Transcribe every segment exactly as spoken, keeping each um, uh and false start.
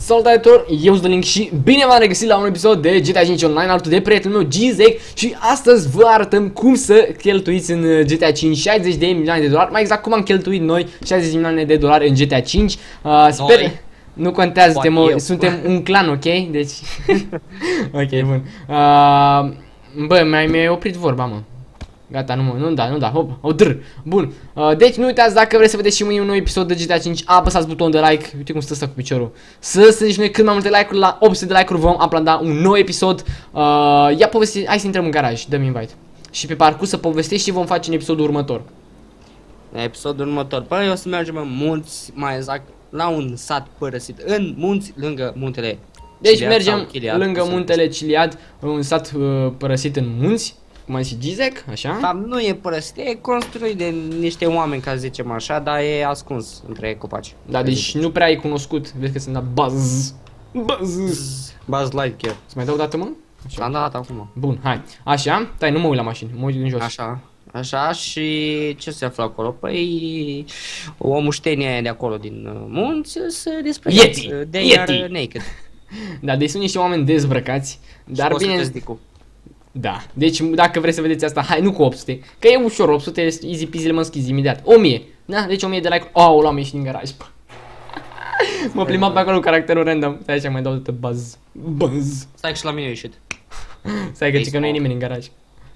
Salutator, eu sunt Link și bine v-am regăsit la un episod de G T A cinci Online alături de prietenul meu Gizek. Și astăzi vă arătăm cum să cheltuiți în G T A cinci șaizeci de milioane de dolari. Mai exact cum am cheltuit noi șaizeci de milioane de dolari în G T A cinci. uh, Sper, noi. Nu contează, suntem, suntem un clan, ok? Deci ok, bun. uh, Bă, mi-ai mi oprit vorba, mă. Gata, nu mă, nu da, nu da, hop, o drr. Bun, uh, deci nu uitați, dacă vreți să vedeți și mâine un nou episod de G T A cinci, apăsați butonul de like. Uite cum stă asta cu piciorul. Să strângem noi cât mai multe like-uri, la opt sute de like-uri vom aplauda un nou episod. uh, Ia povesti, hai să intrăm în garaj, dăm invite. Și pe parcurs să povestești și vom face în episodul următor. La episodul următor, păi o să mergem în munți, mai exact, la un sat părăsit, în munți, lângă muntele Deci Chiliad mergem Chiliad, lângă muntele Chiliad, un sat uh, părăsit în munți, cum a zis Gizek, așa? Da, nu e părăsit, e construit de niște oameni, ca să zicem așa, dar e ascuns între copaci. Da, deci nu prea e cunoscut, vezi că sunt la Buzz. Buzz. Buzz Lightyear. Să mai dau o dată, mă? Am dat acum. Bun, hai. Așa, stai, nu mă uit la mașini, mă uit din jos. Așa, așa și ce se află acolo? Păi o muștenie aia de acolo din uh, munți se desplegați. Yeti! De Yeti! iar naked. Da, deci sunt niște oameni dezbrăcați, dar bine... Da, deci dacă vreți să vedeți asta, hai, nu cu opt sute, că e ușor, opt sute, easy peasy, le mă schizi imediat. o mie, da, deci o mie de like, oh, l-am ieșit din garaj. Mă plimbam pe acolo cu caracterul random, stai așa, mai dau de Buzz. Buzz. Stai că și la mine a ieșit. Stai că, că nu e nimeni în garaj.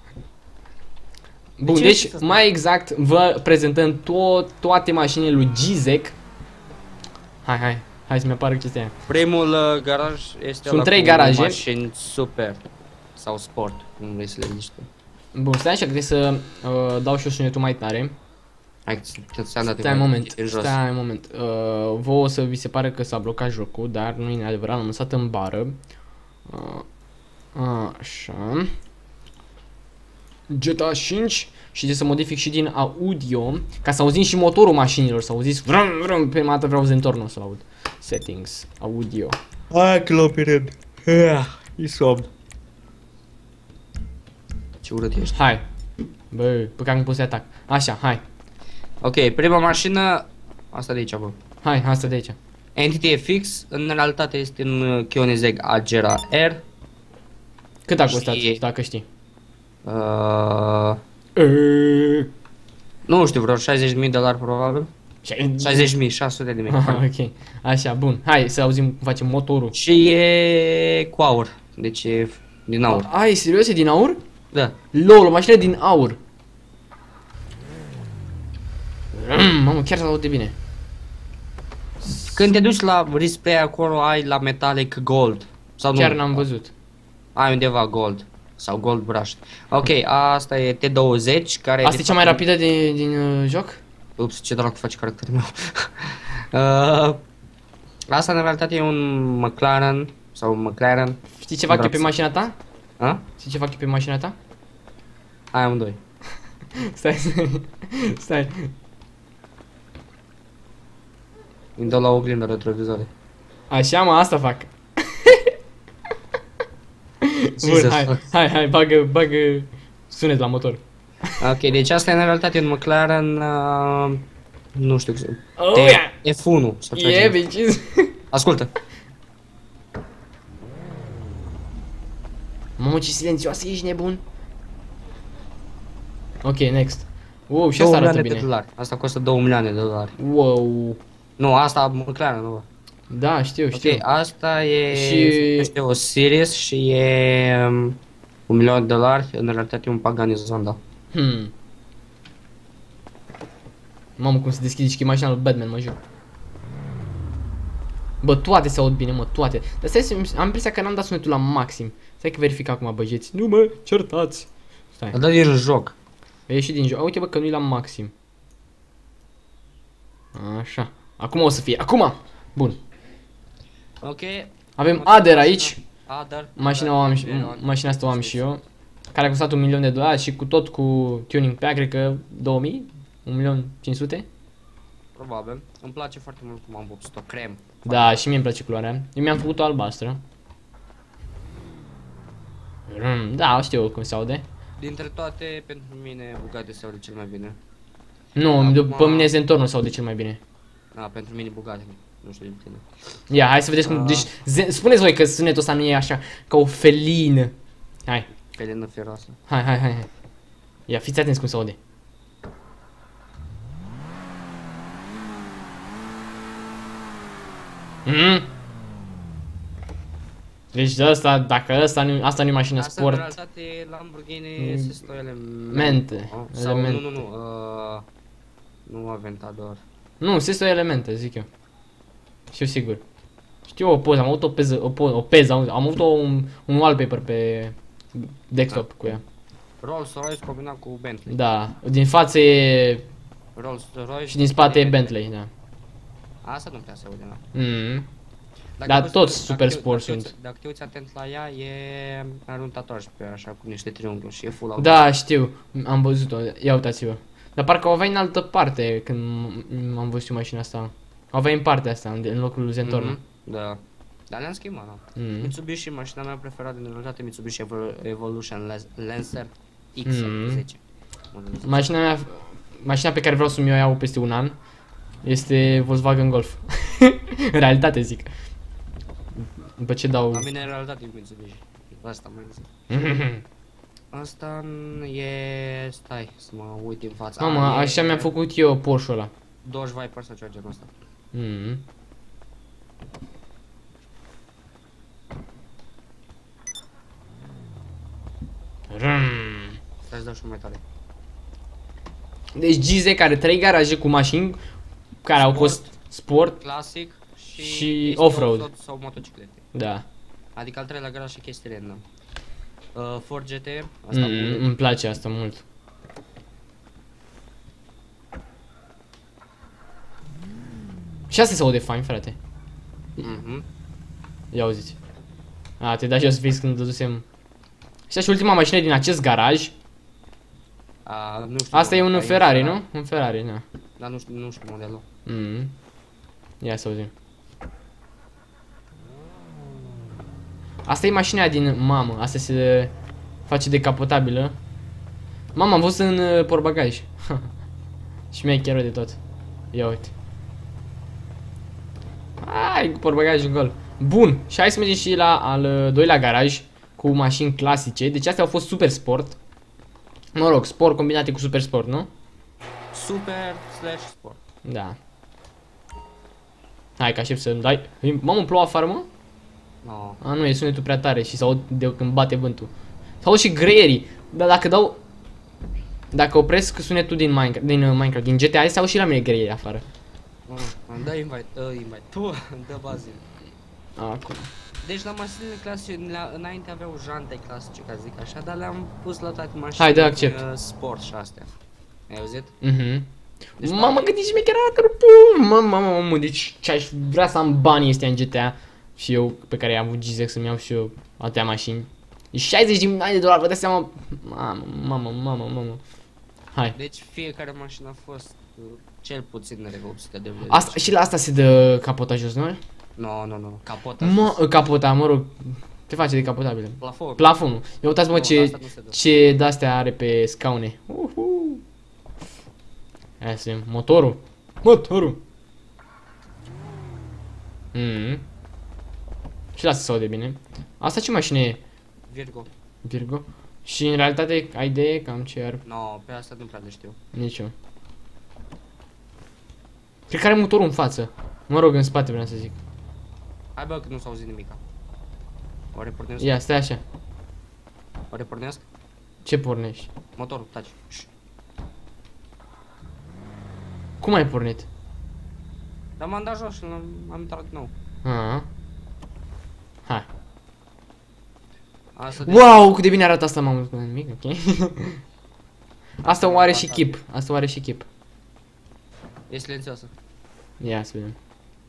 Bun, de deci, mai exact, vă prezentăm to toate mașinile lui Gizek. Hai, hai, hai să-mi apară chestia aia. Primul uh, garaj este Sunt trei garaje. Mașini super sau sport, cum vrei să le zici tu. Bun, stai așa, că trebuie să uh, dau și eu sunetul mai tare. Hai, stai un moment, stai un moment. Uh, vouă o să vi se pare că s-a blocat jocul, dar nu e adevărat, l-am lăsat în bară. Uh, așa. G T A cinci și trebuie să modific și din audio, ca să auzim și motorul mașinilor, să auziți vrum, vrum, pe mată vreau să întorn, o să aud. Settings, audio. Hai că l-o pierd. E somn. Ce urât ești. Hai. Bă, pe care am pus atac. Așa, hai. Ok, prima mașină, asta de aici, bă. Hai, asta de aici. Entity F X, în realitate este în Koenigsegg Agera R. Cât a costat, dacă știi? Uh, nu știu, vreo șaizeci de mii de dolari probabil. șaizeci de mii, șase sute de mii. Ok, așa, bun. Hai să auzim cum facem motorul. Și e cu aur, deci e din aur. Ai, serios, e din aur? Da. Lol, o mașină din aur. Mm, mamă, chiar s-aude bine. Când te duci la display acolo ai la metallic gold. Sau chiar nu? n-am văzut. Ai undeva gold. Sau gold brush. Ok, asta e T douăzeci care... Asta e cea mai rapidă din, din uh, joc? Ups, ce dracu face caracterul meu. uh, asta în realitate e un McLaren. Sau un McLaren. Știi ce fac eu pe mașina ta? A? Știi ce fac eu pe mașina ta? Ai amândoi. Stai, stai, stai. Îmi dau la oglindă retrovizoare. Așa, mă, asta fac. Bun, hai, hai, hai, bagă, bagă sunet la motor. Ok, deci asta e în realitate un McLaren, uh, nu știu, oh, yeah. F unu. Yeah, bitches. Ascultă. Mamă, ce silențioasă, ești nebun. Ok, next. Wow, și asta arată bine. De dolari. Asta costă două milioane de dolari. Wow. Nu, asta McLaren, nu. Da, știu, știu. Ok, asta e și... este o Series și e um, un milion de dolari, în realitate e un Pagani Zonda. Hmm. Mamă, cum se deschide și mașina lui Batman, mă jur. Bă, toate se aud bine, mă, toate. Dar stai să am impresia că n-am dat sunetul la maxim. Stai că verific acum, băjeți. Nu mă, certați. Stai. A dat din joc. A ieșit din joc. Uite, bă, că nu-i la maxim. Așa. Acum o să fie. Acum! Bun. Ok. Avem Ader aici. Ader. Mașina, o am și, mașina asta o am și eu. Care a costat un milion de dolari și cu tot cu tuning pack, cred că două mii? un milion cinci sute? Probabil. Îmi place foarte mult cum am vopsit-o, crem. Da, și mie îmi place culoarea. Eu mi-am făcut-o albastră. Da, știu cum se aude. Dintre toate, pentru mine Bugatti se aude cel mai bine. Nu, după mine Zentorno se aude cel mai bine. Da, pentru mine Bugatti. nu știu de tine. Ia, hai să vedeți cum, Ah. deci, spuneți voi că sunetul ăsta nu e așa, ca o felină. Hai, Felină feroasă. hai, hai, hai, hai. Ia, fiți atenți cum se aude. Mm. Deci de asta, dacă asta nu, asta nu e mașină Asta în sport. realitate e Lamborghini Mm. Sesto Element. Mente, Oh, sau element. nu, nu, nu, uh, nu Aventador. Nu, Sesto Elemente, zic eu. Știu sigur. Știu o poză, am avut o peză, o, po o peză, am, am avut o, un, un wallpaper pe desktop cu ea. Rolls Royce combinat cu Bentley. Da, din față e Rolls Royce și din spate e Bentley, da. Asta nu prea se aude, da. Mm. Dacă Dar vezi- toți dacă super te- sport dacă te sunt. uiți- Dacă te uiți atent la ea, e are un tatuaj pe așa cu niște triunghiuri și e full auto. Da, știu, am văzut-o, ia uitați-vă. Dar parcă o aveai în altă parte când m- am văzut eu mașina asta. O aveai în partea asta, în, în locul lui Zentorno. Mhm, da. Dar le-am schimbat, da. Mm. Mitsubishi, mașina mea preferată din realitate, Mitsubishi Evol Evolution Lans- Lancer X Mhm. zece. Modelul zece. Mașina mea, mașina pe care vreau să-mi o iau peste un an este Volkswagen Golf. În realitate zic. După ce dau... La mine în realitate e Mitsubishi. Asta mai zic. Asta e... Stai să mă uit din fața. Mamă, Ah, e așa mi-am făcut eu Porsche-ul ăla. Dodge Viper sau ceva genul ăsta. Mm. Rrrm. Stai să dau și mai tare. Deci G Z care trei garaje cu mașini care au Sport. fost sport. Clasic și, Și chestii off-road. sau motociclete. Da. Adică al treilea garaj și chestii random. Uh, Ford G T, asta Mm, cu... îmi place asta mult. Și asta se aude fain, frate. Mhm. Ia auziți. A, te dai jos fix când dădusem. Și și ultima mașină din acest garaj. A, nu știu. Asta e un dar Ferrari, nu? Un Ferrari, da. Dar nu știu, nu știu modelul. Mm. Ia să auzim. Asta e mașina din mamă, asta se face decapotabilă. Mama, am văzut în uh, portbagaj. Și mi-ai chiar de tot. Ia uite. Hai cu portbagajul gol. Bun, și hai să mergem și la al uh, doilea garaj cu mașini clasice. Deci astea au fost super sport. Mă rog, sport combinate cu super sport, nu? Super slash sport. Da. Hai că aștept să-mi dai. Mamă, plouă afară, mă? No. A, nu, e sunetul prea tare și s-aud de când bate vântul. S-aud și greierii. Dar dacă dau... Dacă opresc sunetul din Minecraft, din uh, Minecraft, din G T A, s-aud și la mine greierii afară. Mm, dă invite, dă invite. Tu, dă bazin. Acum. Deci la mașinile clasice, la, înainte aveau jante clasice, ca să zic așa, dar le-am pus la toate mașinile Hai, dă accept. uh, sport și astea. Ai auzit? Mhm. Deci Mamă, toate- cât de șmecher arată, pum! Mamă, mamă, mamă, deci ce aș vrea să am banii ăstea în G T A și eu, pe care i-am avut G Z să-mi iau și eu atâtea mașini. E șaizeci de milioane de dolari, vă dați seama? Mamă, mamă, mamă, mamă. Hai. Deci fiecare mașină a fost uh, cel puțin de opt sute de euro. Asta, și la asta se dă capota jos, nu? Nu, nu, nu, capota. Mă, capota, mă rog, te face decapotabilă. Plafon. Plafonul. Ia uitați mă Nu, ce, asta nu se dă. ce de-astea are pe scaune. Uhu. Hai să vedem. Motorul. Motorul. Mm. Și lasă să aude bine. Asta ce mașină e? Virgo. Virgo. Și în realitate ai idee cam ce ar... No, pe asta nu prea le știu. Nici eu. Cred că are motorul în față. Mă rog, în spate vreau să zic. Hai bă, că nu s-a auzit nimica. Oare pornesc? Ia, stai așa. Oare pornesc? Ce pornești? Motorul, taci. Șș. Cum ai pornit? Dar m-am dat jos și l-am am intrat din nou. Aha. Hai. Asta de... Wow, cât de bine arată asta, mamă, nimic, ok? Asta o are și chip, asta o are și chip. E silențioasă. Ia să vedem.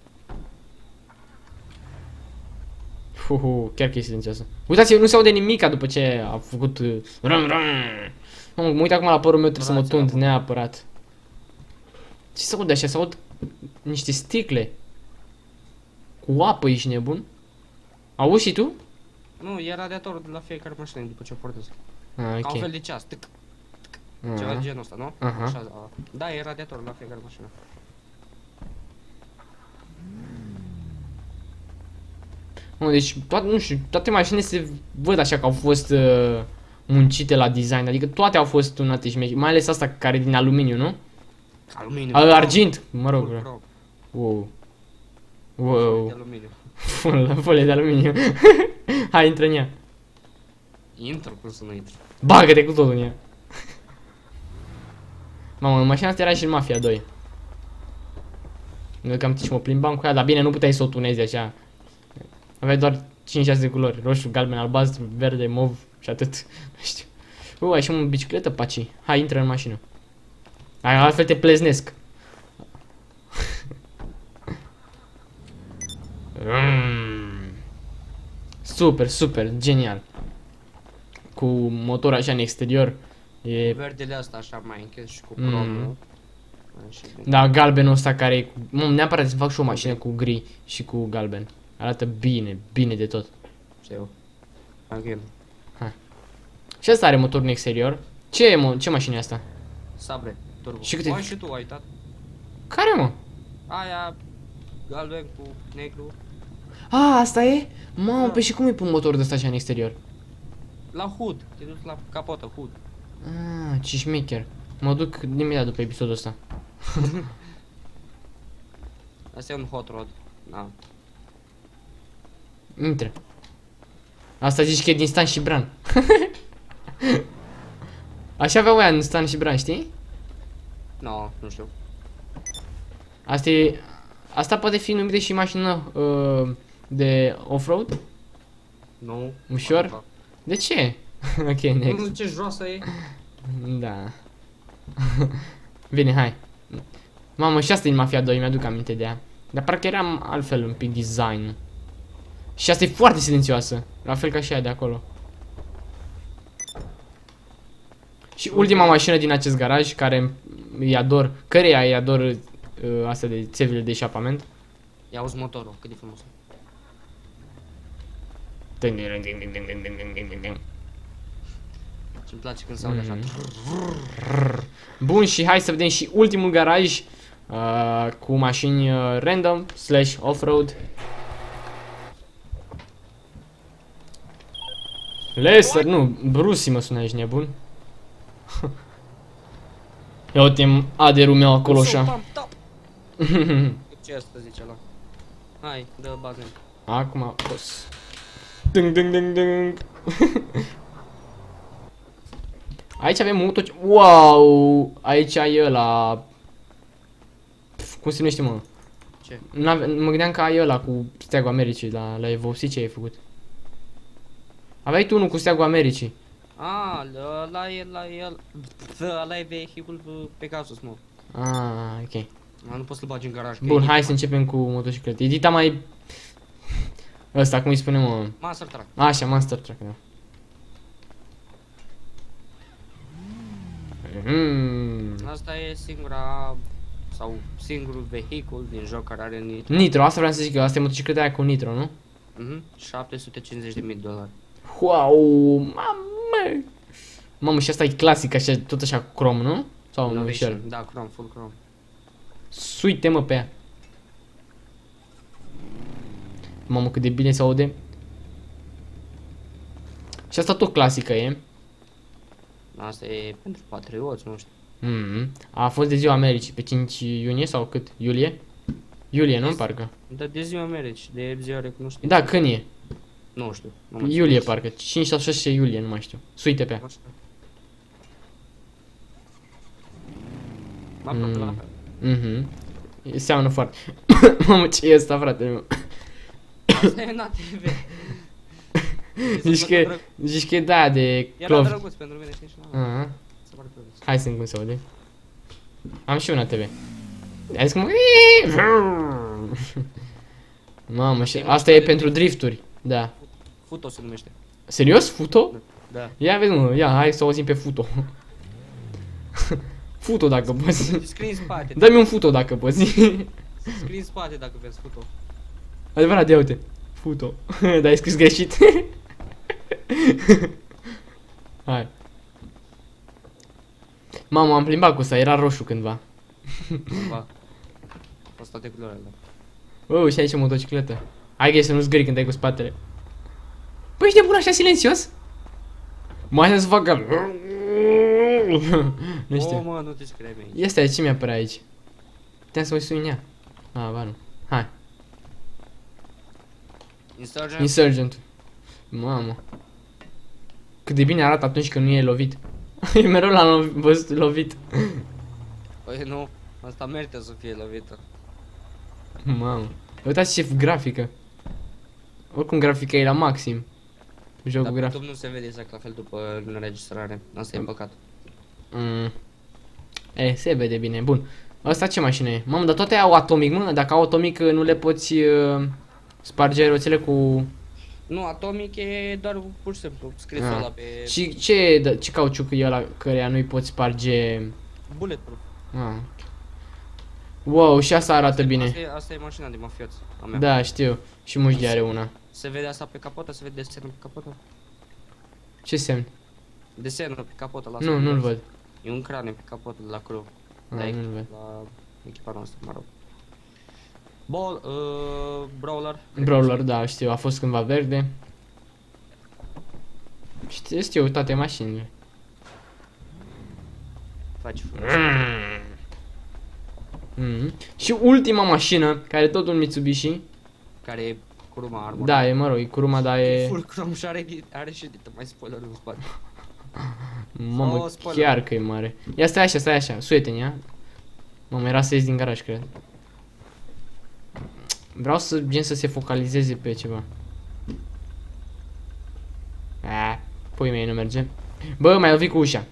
Uhu, chiar că e silențioasă. Uitați, nu se aude nimica după ce a făcut... uh, Rum, rum. Mamă, mă uit acum la părul meu, trebuie să mă tund neapărat. Ce se aude așa? Se aud niște sticle. Cu apă, ești nebun? Auzi și tu? Nu, e radiatorul de la fiecare mașină după ce o portesc. Ah, Ca un ok. fel de ceas. Tâc. Ceva de Ah. genul ăsta, nu? Aha. Așa, a. Da, e radiatorul la fiecare mașină. Mă, deci, toate, nu știu, toate mașinile se văd așa că au fost uh, muncite la design, adică toate au fost tunate și mai ales asta care e din aluminiu, nu? Aluminiu. Al argint, mă rog. Full chrome. Wow. De Wow. aluminiu. Folie de aluminiu. Hai, intră în ea. Intru, cum să nu intru. Bagă-te cu totul în ea. Mamă, mașina asta era și în Mafia doi. Nu că am și mă plimbam cu ea, dar bine, nu puteai să o tunezi așa. Aveai doar cinci șase culori, roșu, galben, albastru, verde, mov și atât. Nu știu. U, ai și o bicicletă, paci. Hai, intră în mașină. Hai, altfel te pleznesc. Mm. Super, super, genial. Cu motor așa în exterior. E... Verdele asta așa mai închis și cu Mm. cromul. Așa bine. Da, galbenul ăsta care e cu... Mă, neapărat să fac și o mașină cu gri și cu galben. Arată bine, bine de tot. Știu. Again. Și asta are motor în exterior. Ce e, mă? Ce mașină e asta? Sabre, turbo. Și câte- O ai și tu, ai uitat. Care, mă? Aia galben cu negru. A, asta e? Mamă, Da. pe și cum îi pun motorul de ăsta așa în exterior? La hood. Te duci la capotă, hood. Ah, ce șmecher. Mă duc imediat după episodul ăsta. Asta e un hot rod. Da. Intră. Asta zici că e din Stan și Bran. Așa aveau aia în Stan și Bran, știi? No, nu știu. Asta e... Asta poate fi numită și mașină uh, de off-road? Nu. Ușor? Asta. De ce? Ok, Nu next. știu ce joasă e. Da. Bine, hai. Mamă, și asta e din Mafia doi, mi-aduc aminte de ea. Dar parcă eram altfel un pic design. Și asta e foarte silențioasă. La fel ca și aia de acolo. Și ultima mașină din acest garaj, care îi ador, căreia îi ador uh, astea de țevile de eșapament. Ia auzi motorul, cât de frumos. Și-mi place când se aude așa. Bun, și hai să vedem și ultimul garaj uh, cu mașini uh, random slash off-road. Lester, nu, Brucey mă sună, ești nebun. Ia uite aderul meu acolo așa. Ce asta zice ăla? Hai, dă bază. Acum a pus. Dâng, dâng, dâng, dâng. Aici avem moto... Wow! Aici e ăla... Pf, cum se numește, mă? Ce? N-ave... Mă gândeam că ai ăla cu steagul Americii la, la Evopsi, ce ai făcut? Aveai tu unul cu steagul Americii. A, ăla e, ăla e, ăla e vehicul Pegasus, mă. Ah, ok. Ma, nu poți să-l bagi în garaj. că Bun, e hai să începem cu motociclete. Edita mai... Ăsta, cum îi spunem, mă? Master Truck. Așa, Master Truck, da. Mm. Asta e singura, sau singurul vehicul din joc care are nitro. Nitro, asta vreau să zic eu, asta e motocicleta aia cu nitro, nu? Mhm, șapte sute cincizeci de mii de dolari. Wow, mamă! Mamă, și asta e clasic, așa, tot așa cu crom, nu? Sau nu, Innovation, șer? da, chrome, full chrome. Suite mă pe ea. Mamă, cât de bine se aude. Și asta tot clasică e. Asta e pentru patrioți, nu știu. Mm-hmm. A fost de ziua Americii, pe cinci iunie sau cât? Iulie? Iulie, nu? Parcă. Dar de ziua Americii, de ziua recunoștinței. Da, când e? Nu știu. Nu mai Iulie, știu. parcă. cinci sau șase iulie, nu mai știu. Suite pe ea. Așa. M-a plăcut Mm. la fel. Mhm. E- Seamănă foarte. Mamă, ce e asta, frate meu? Asta e N A T V. Zici că, zici că e de aia de Era clov. drăguț pentru mine, știi? Și la- Aha. se pare drăguț. Hai să cum se aude. Am și una T V. Ai zis cum... Mamă, și asta e pentru drifturi. Da. Futo se numește. Serios? Futo? Da. Ia vezi, mă, ia, hai să auzim pe Futo. Futo dacă poți. Scrie în spate. Dă-mi un Futo dacă poți. Scrie în spate dacă vezi futo. Adevărat, ia uite. Futo. Dar ai scris greșit. Hai. Mamă, am plimbat cu asta, era roșu cândva. Cumva. A fost toate culorile. Oh, și aici o motocicletă. Hai că să nu zgâri când ai cu spatele. Păi ești nebun așa silențios? Mai să facă. Nu știu. Oh, mă, nu te scrie aici. Este ce mi-apare aici? Puteam să mă sui în ea. Ah, ba nu. Hai. Insurgent? Insurgent. Mamă. Cât de bine arată atunci când nu e lovit. Eu mereu l-am văzut lovit. Păi nu, asta merită să fie lovită. Mamă. Uitați ce grafică. Oricum grafica e la maxim. Jocul Dar grafic. YouTube nu se vede exact la fel după înregistrare. Asta e păcat. Mm. E, se vede bine. Bun. Asta ce mașină e? Mamă, dar toate au atomic, mă. Dacă au atomic nu le poți uh, sparge roțele cu... Nu, atomic e doar pur și simplu scrisul Ah. ăla pe Și ce, da, ce cauciuc e ăla căreia nu-i poți sparge... bulletproof. Ah. Wow, și asta arată bine. Asta e, asta e mașina de mafioți a mea. Da, știu. Și Mușdi are una. Se vede asta pe capotă, se vede desenul pe capotă. Ce semn? Desenul pe capotă la Nu, nu-l văd. E un crane pe capotă de la crew. Ah, La, nu-l văd. la echipa noastră, mă rog. Ball, uh, Brawler. Brawler, da, știu, a fost cândva verde. Știu, știu toate mașinile. Faci frumos. Mm. Și ultima mașină, care e tot un Mitsubishi. Care e Kuruma Armor. Da, e, mă rog, e Kuruma, dar E e... full chrome și are, are și edită, mai spoiler în spate. Mamă, Oh, spoiler. chiar că e mare. Ia stai așa, stai așa, suiete-n, ia. Mamă, era să ies din garaj, cred. Vreau să, gen, să se focalizeze pe ceva. Ah, pui mei, nu merge. Bă, mai lovit cu ușa.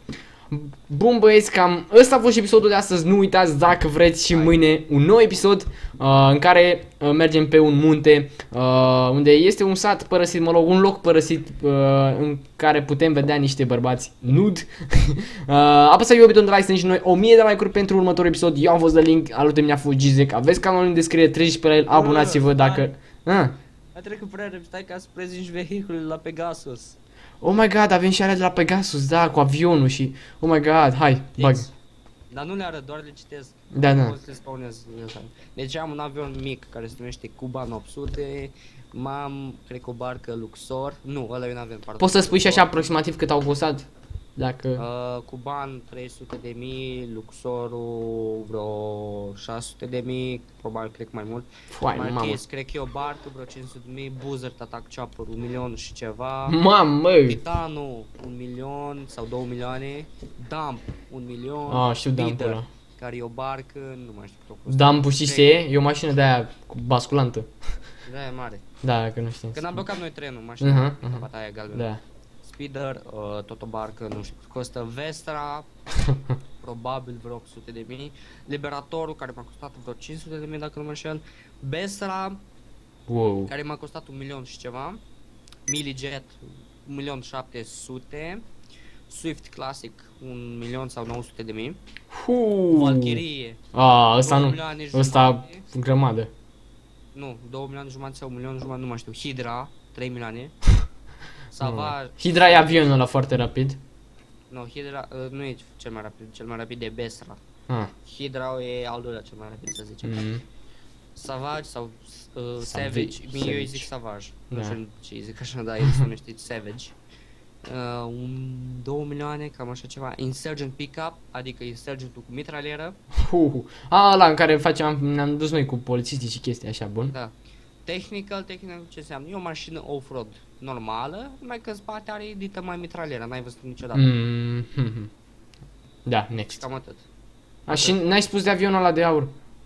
Bun băieți, cam ăsta a fost și episodul de astăzi. Nu uitați, dacă vreți, și mâine un nou episod uh, în care uh, mergem pe un munte uh, unde este un sat părăsit, mă rog, un loc părăsit uh, în care putem vedea niște bărbați nud. uh, Apăsați butonul de like, să ne și noi o mie de like-uri pentru următorul episod. Eu am fost de link, alături de mine a fost Gizek. Aveți canalul în descriere, treceți pe la el, abonați-vă dacă... Ah. A trecut prea repede, stai ca să prezinți vehiculele la Pegasus. Oh my god, avem și alea de la Pegasus, da, cu avionul și... Oh my god, hai, bag. Dar nu le arăt, doar le citesc. Da, da. Nu pot să le spawnez. Deci am un avion mic care se numește Kuban opt sute. M-am, cred că o barcă Luxor. Nu, ăla e un avion, pardon. Poți să spui și așa aproximativ cât au costat? Dacă... Uh, Kuban trei sute de mii, Luxorul vreo șase sute de mii, probabil cred că mai mult. Foai, mamă. Marquez, cred că e o barcă, vreo cinci sute de mii, Buzzard Attack Chopper, un milion și ceva. Mamă, măi! Titanul, un milion sau două milioane. Dump, un milion. Ah, știu Dump-ul Leader, ăla. care e o barcă, nu mai știu cât o Dump-ul știi ce e? E o mașină de aia cu basculantă. Da, e mare. Da, că nu știm. Când am blocat noi trenul, mașina, Mhm, mhm. bataia galbenă. Da. Speeder, uh, tot o barcă, nu știu, costă Vestra, probabil vreo opt sute de mii. Liberatorul, care m-a costat vreo cinci sute de mii, dacă nu mă înșel. Bestra, Wow. care m-a costat un milion și ceva. Milijet, un milion șapte sute. Swift Classic, un milion sau nouă sute de mii. Huu. Valkyrie, Ah, ăsta două nu. milioane Ăsta jumate. grămadă. Nu, două milioane jumate sau un milion jumate, nu mai știu. Hydra, trei milioane. Savage, Hydra e avionul ăla foarte rapid. nu, Hydra uh, nu e cel mai rapid, cel mai rapid e Besra. Ah. Hydra e al doilea cel mai rapid, să zicem. Mm. Savage sau uh, Savage, Savage, mie eu îi Savage. zic Savage. Da. Nu știu ce îi zic așa, dar el se numește Savage. Uh, un două milioane, cam așa ceva. Insurgent Pickup, adică Insurgentul cu mitralieră. Hu. Ah, ăla în care facem, am- ne-am dus noi cu polițiștii și chestii așa, bun. Da. Technical, technical ce înseamnă? E o mașină off-road normală, numai că în spate are edită mai mitralieră, n-ai văzut niciodată. Mm. hmm. Da, Și next. cam atât. A, și n-ai spus de avionul ăla de aur?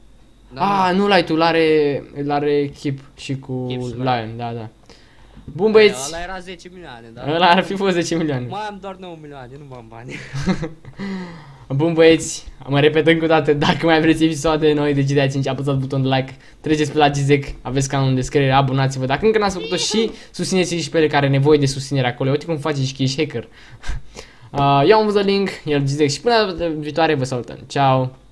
Da, Ah, nu l-ai tu, l-are, l-are Kip și cu Kip și Lion, da, da. Bun băieți, ăla era zece milioane, da? ăla ar fi fost zece milioane. Mai am doar nouă milioane, nu am bani. Bun băieți, mă repet încă o dată, dacă mai vreți episoade noi de G T A cinci, apăsați butonul de like, treceți pe la Gizek, aveți canalul în descriere, abonați-vă, dacă încă n-ați făcut-o și susțineți și pe ele care are nevoie de susținere acolo, uite cum face și Kish Hacker. Uh, eu am văzut link, el Gizek și până data viitoare vă salutăm, ciao!